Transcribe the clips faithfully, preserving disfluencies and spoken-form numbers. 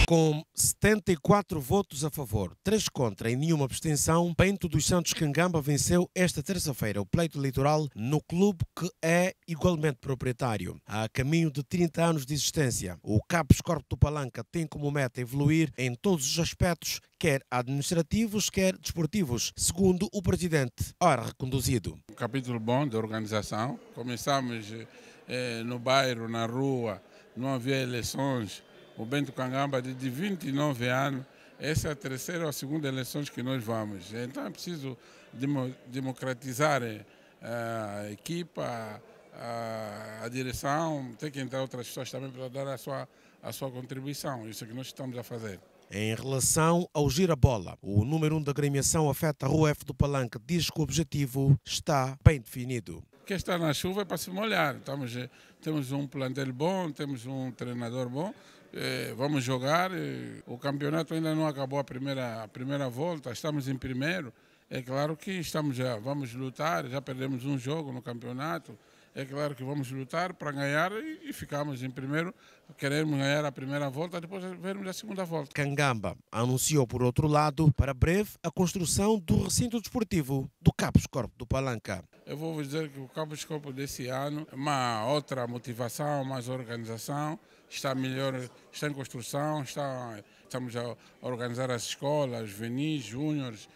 Com setenta e quatro votos a favor, três contra e nenhuma abstenção, Bento dos Santos Cangamba venceu esta terça-feira o pleito eleitoral no clube que é igualmente proprietário. A caminho de trinta anos de existência, o Cabos Corp do Palanca tem como meta evoluir em todos os aspectos, quer administrativos, quer desportivos, segundo o presidente, ora reconduzido. Um capítulo bom de organização. Começamos eh, no bairro, na rua, não havia eleições. O Bento Cangamba, de vinte e nove anos, essa é a terceira ou a segunda eleição que nós vamos. Então é preciso democratizar a equipa, a, a direção, tem que entrar outras pessoas também para dar a sua, a sua contribuição. Isso é que nós estamos a fazer. Em relação ao gira-bola, o número um da agremiação afeta a Rua F do Palanca diz que o objetivo está bem definido. Quem está na chuva é para se molhar. Estamos, temos um plantel bom, temos um treinador bom, eh, vamos jogar. Eh, o campeonato ainda não acabou a primeira, a primeira volta, estamos em primeiro. É claro que estamos já, vamos lutar, já perdemos um jogo no campeonato. É claro que vamos lutar para ganhar e, e ficamos em primeiro. Queremos ganhar a primeira volta, depois vermos a segunda volta. Cangamba anunciou, por outro lado, para breve, a construção do recinto desportivo do Cabos Corp do Palanca. Eu vou dizer que o Cabos Corp desse ano é uma outra motivação, mais organização, está melhor, está em construção, está, estamos a organizar as escolas, juvenis, júniores.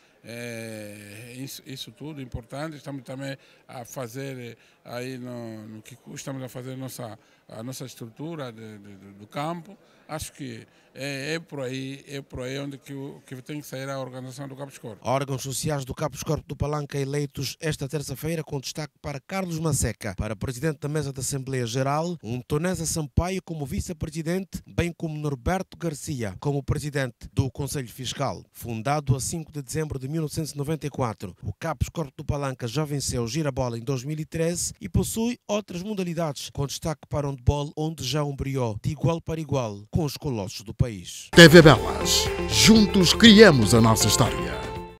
É, isso, isso tudo importante. Estamos também a fazer aí no, no Kiku, estamos a fazer a nossa, a nossa estrutura de, de, do campo. Acho que é, é por aí, é por aí onde que, que tem que sair a organização do Cabos Corp. Órgãos sociais do Cabos Corp do Palanca eleitos esta terça-feira com destaque para Carlos Maceca, para presidente da mesa da Assembleia Geral, um Tonesa Sampaio como vice-presidente, bem como Norberto Garcia como presidente do Conselho Fiscal. Fundado a cinco de dezembro de mil novecentos e noventa e quatro, o Cabos Corp do Palanca já venceu o gira-bola em dois mil e treze e possui outras modalidades, com destaque para o handball, onde já umbriou de igual para igual com os colossos do país. T V Belas. Juntos criamos a nossa história.